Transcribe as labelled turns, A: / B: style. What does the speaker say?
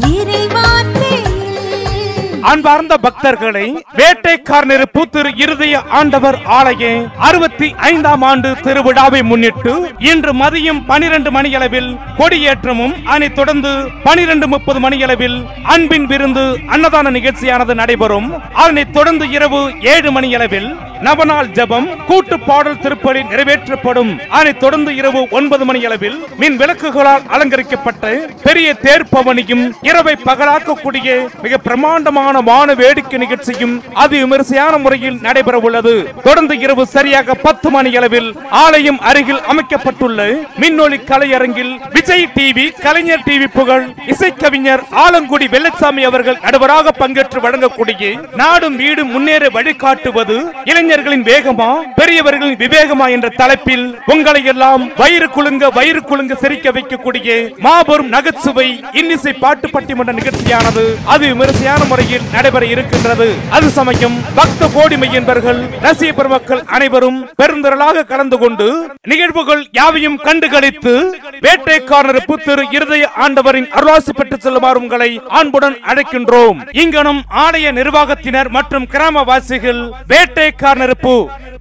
A: அன்பார்ந்த பக்தர்களை, வேட்டைக்காரர் திரு இருதய ஆண்டவர் ஆலய 65ஆம் ஆண்டு திருவிழாவை முன்னிட்டு இன்று மதியம் 12 மணியளவில் கொடியேற்றமும் அதனைத் தொடர்ந்து 12:30 மணியளவில் அன்பின் விருந்து அன்னதான நிகழ்ச்சியானது நடைபெறும். அதனைத் தொடர்ந்து இரவு 7 மணியளவில் நவநாள் ஜபம் கூட்டு பாடல் திருப்பலி நிறைவேற்றப்படும். அதனைத் தொடர்ந்து இரவு 9 மணியளவில் மின் விளக்குகளால் அலங்கரிக்கப்பட்ட பெரிய தேர்ப்பவனியும் இரவை பகலாக்கக்கூடிய மிக பிரமாண்டமான வான வேடிக்கை நிகழ்ச்சியும் அதி விமரிசையான முறையில் நடைபெற உள்ளது. தொடர்ந்து இரவு சரியாக 10 மணியளவில் ஆலயம் அருகில் அமைக்கப்பட்டுள்ள மின்னொலி கலையரங்கில் விஜய் டிவி, கலைஞர் டிவி புகழ் இசைக்கவிஞர் ஆலங்குடி வெள்ளச்சாமி அவர்கள் நடுவராக பங்கேற்று வழங்கக்கூடிய நாடும் வீடும் முன்னேற வழிகாட்டுவது இளைஞர்களின் வேகமா பெரியவர்களின் விவேகமா என்ற தலைப்பில் உங்களை எல்லாம் வயிறு குலுங்க சிரிக்க வைக்கக்கூடிய மாபெரும் நகைச்சுவை இன்னிசை பாட்டு பட்டிமன்ற நிகழ்ச்சியானது அது விமரிசையான முறையில் நடைபெற இருக்கின்றது. அது சமயம் பக்த கோடிமை என்பவர்கள் ரசிக பெருமக்கள் அனைவரும் பெருந்திரளாக கலந்து கொண்டு நிகழ்வுகள் யாவையும் கண்டுகளித்து வேட்டைக்காரர் திரு இருதய ஆண்டவரின் அருளாசி பெற்று செல்லுமாறு உங்களை அன்புடன் அழைக்கின்றோம். இங்கனும் ஆலய நிர்வாகத்தினர் மற்றும் கிராமவாசிகள் வேட்டைக்காரர்